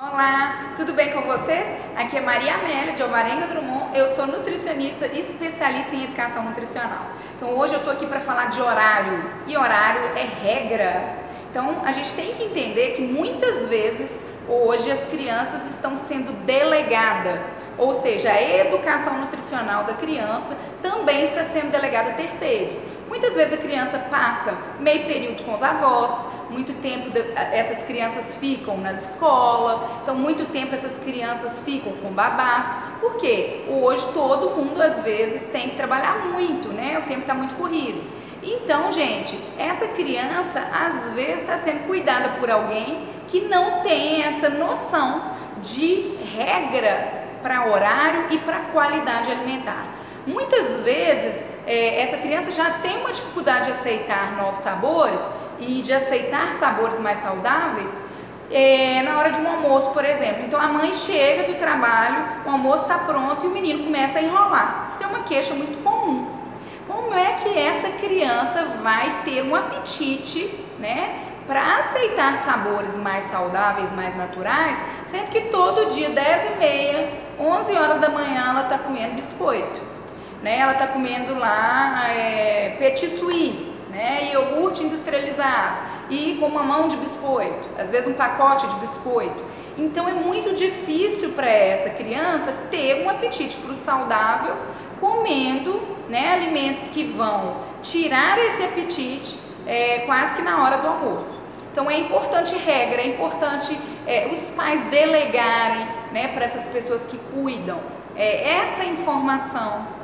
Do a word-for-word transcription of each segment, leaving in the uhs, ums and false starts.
Olá, tudo bem com vocês? Aqui é Maria Amélia de Alvarenga Drummond, eu sou nutricionista e especialista em educação nutricional. Então hoje eu tô aqui para falar de horário, e horário é regra. Então a gente tem que entender que muitas vezes hoje as crianças estão sendo delegadas, ou seja, a educação nutricional da criança também está sendo delegada a terceiros. Muitas vezes a criança passa meio período com os avós, muito tempo essas crianças ficam na escola, então muito tempo essas crianças ficam com babás, porque hoje todo mundo às vezes tem que trabalhar muito, né? O tempo está muito corrido. Então, gente, essa criança às vezes está sendo cuidada por alguém que não tem essa noção de regra para horário e para qualidade alimentar. Muitas vezes é, essa criança já tem uma dificuldade de aceitar novos sabores e de aceitar sabores mais saudáveis é, na hora de um almoço, por exemplo. Então a mãe chega do trabalho, o almoço está pronto e o menino começa a enrolar. Isso é uma queixa muito comum. Como é que essa criança vai ter um apetite, né, para aceitar sabores mais saudáveis, mais naturais, sendo que todo dia, dez e meia, onze horas da manhã, ela está comendo biscoito? Né, ela está comendo lá é, petit suisse, né, iogurte industrializado e com uma mão de biscoito, às vezes um pacote de biscoito. Então é muito difícil para essa criança ter um apetite para o saudável, comendo, né, alimentos que vão tirar esse apetite é, quase que na hora do almoço. Então é importante regra, é importante é, os pais delegarem, né, para essas pessoas que cuidam é, essa informação.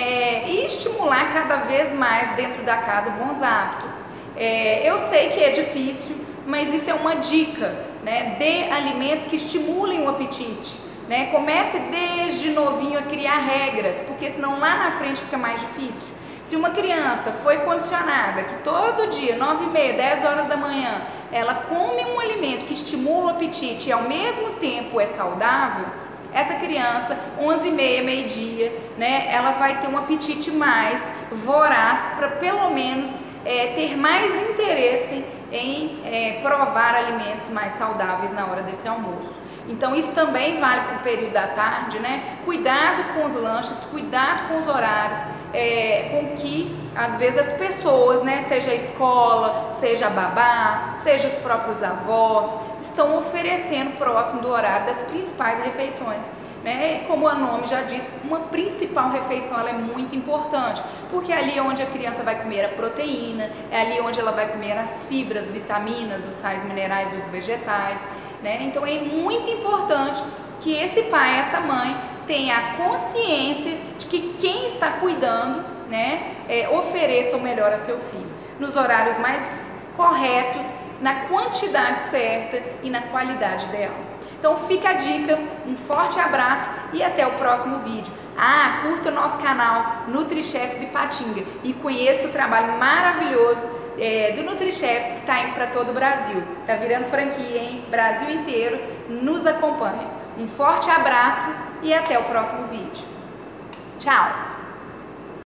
É, e estimular cada vez mais dentro da casa bons hábitos. É, eu sei que é difícil, mas isso é uma dica, né? Dê alimentos que estimulem o apetite, né? Comece desde novinho a criar regras, porque senão lá na frente fica mais difícil. Se uma criança foi condicionada que todo dia, nove e meia, dez horas da manhã, ela come um alimento que estimula o apetite e ao mesmo tempo é saudável, essa criança, onze e meia, meio-dia, né, ela vai ter um apetite mais voraz para pelo menos é, ter mais interesse em é, provar alimentos mais saudáveis na hora desse almoço. Então isso também vale para o período da tarde, né? Cuidado com os lanches, cuidado com os horários, é, com que às vezes as pessoas, né, seja a escola, seja a babá, seja os próprios avós, estão oferecendo próximo do horário das principais refeições. Né? Como o nome já diz, uma principal refeição ela é muito importante, porque é ali onde a criança vai comer a proteína, é ali onde ela vai comer as fibras, vitaminas, os sais minerais dos vegetais. Né? Então é muito importante que esse pai, essa mãe, tenha a consciência de que quem está cuidando, né, é, ofereça o melhor a seu filho, nos horários mais corretos, na quantidade certa e na qualidade ideal. Então fica a dica, um forte abraço e até o próximo vídeo. Ah, curta o nosso canal NutriChefs Ipatinga e conheça o trabalho maravilhoso é, do NutriChefs que está indo para todo o Brasil. Está virando franquia, hein? Brasil inteiro nos acompanha. Um forte abraço e até o próximo vídeo. Tchau!